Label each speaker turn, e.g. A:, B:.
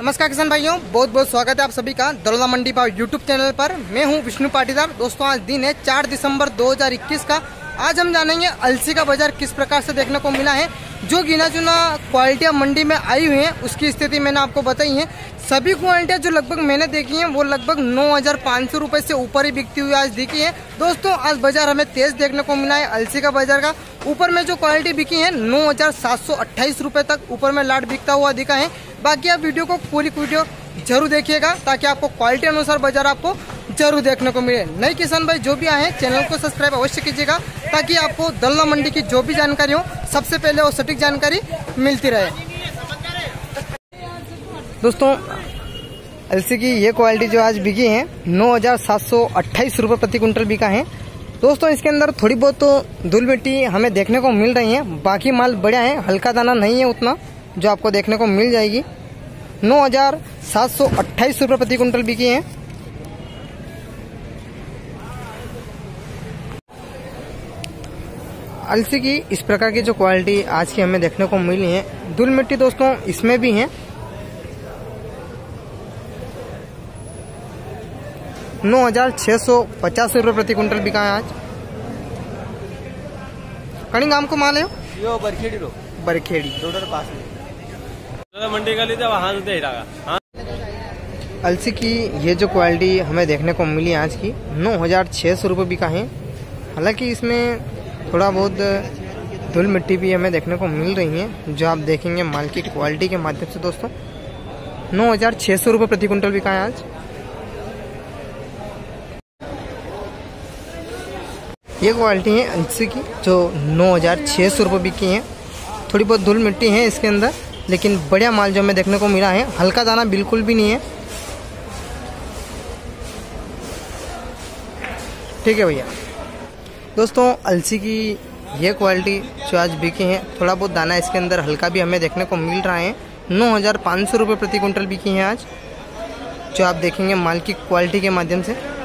A: नमस्कार किसान भाइयों, बहुत बहुत स्वागत है आप सभी का दरोदा मंडी भाव यूट्यूब चैनल पर। मैं हूं विष्णु पाटीदार। दोस्तों आज दिन है 4 दिसंबर 2021 का। आज हम जानेंगे अलसी का बाजार किस प्रकार से देखने को मिला है। जो गिना चुना क्वालिटियाँ मंडी में आई हुई हैं उसकी स्थिति मैंने आपको बताई है। सभी क्वालिटियाँ जो लगभग मैंने देखी हैं वो लगभग 9,500 रुपये से ऊपर ही बिकती हुई आज दिखी है। दोस्तों आज बाजार हमें तेज देखने को मिला है अलसी का बाजार का। ऊपर में जो क्वालिटी बिकी है 9,728 रुपये तक ऊपर में लाट बिकता हुआ दिखा है। बाकी आप वीडियो को पूरी वीडियो जरूर देखिएगा ताकि आपको क्वालिटी अनुसार बाजार आपको जरूर देखने को मिले। नए किसान भाई जो भी आए हैं चैनल को सब्सक्राइब अवश्य कीजिएगा ताकि आपको दरोदा मंडी की जो भी जानकारी हो सबसे पहले वो सटीक जानकारी मिलती रहे। दोस्तों अलसी की ये क्वालिटी जो आज बिकी है 9,728 रुपये प्रति कुंटल बिका है। दोस्तों इसके अंदर थोड़ी बहुत तो धूल मिट्टी हमें देखने को मिल रही है, बाकी माल बढ़िया है, हल्का दाना नहीं है उतना जो आपको देखने को मिल जाएगी। 9,728 रुपये प्रति कुंटल बिकी है। अलसी की इस प्रकार की जो क्वालिटी आज की हमें देखने को मिली है, धूल मिट्टी दोस्तों इसमें भी है। 9,650 रुपये प्रति कुंटल बिका है आज। कहीं गांव को माल है
B: यो बरखेड़ी रो
A: बरखेड़ी
B: रोडर पास में मंडी का लीजिए वहां से दे रहा।
A: अलसी की ये जो क्वालिटी हमें देखने को मिली आज की 9,600 रुपये बिका है। हालांकि इसमें थोड़ा बहुत धूल मिट्टी भी हमें देखने को मिल रही है जो आप देखेंगे माल की क्वालिटी के माध्यम से। दोस्तों 9,600 रुपये प्रति कुंटल बिका है आज। ये क्वालिटी है अलसी की जो 9,600 रुपये बिकी है। थोड़ी बहुत धूल मिट्टी है इसके अंदर, लेकिन बढ़िया माल जो हमें देखने को मिला है, हल्का दाना बिल्कुल भी नहीं है। ठीक है भैया। दोस्तों अलसी की ये क्वालिटी जो आज बिकी है, थोड़ा बहुत दाना इसके अंदर हल्का भी हमें देखने को मिल रहा है। 9,500 रुपये प्रति कुंटल बिकी है आज जो आप देखेंगे माल की क्वालिटी के माध्यम से।